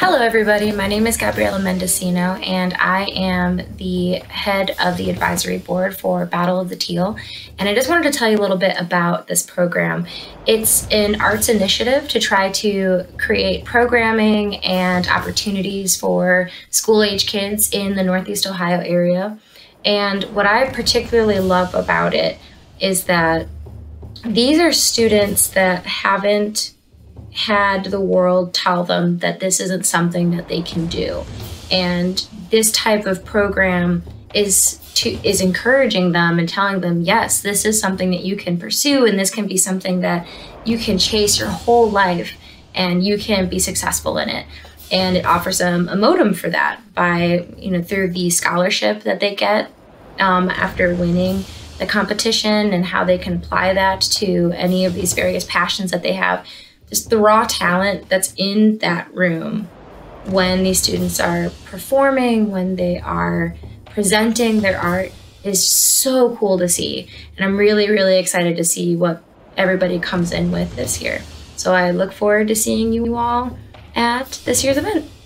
Hello everybody, my name is Gabriela Mendocino and I am the head of the advisory board for Battle of the Teal. And I just wanted to tell you a little bit about this program. It's an arts initiative to try to create programming and opportunities for school-age kids in the Northeast Ohio area. And what I particularly love about it is that these are students that haven't had the world tell them that this isn't something that they can do. And this type of program is encouraging them and telling them, yes, this is something that you can pursue, and this can be something that you can chase your whole life and you can be successful in it. And it offers them a modem for that by, through the scholarship that they get after winning the competition, and how they can apply that to any of these various passions that they have. Just the raw talent that's in that room when these students are performing, when they are presenting their art, is so cool to see. And I'm really, really excited to see what everybody comes in with this year. So I look forward to seeing you all at this year's event.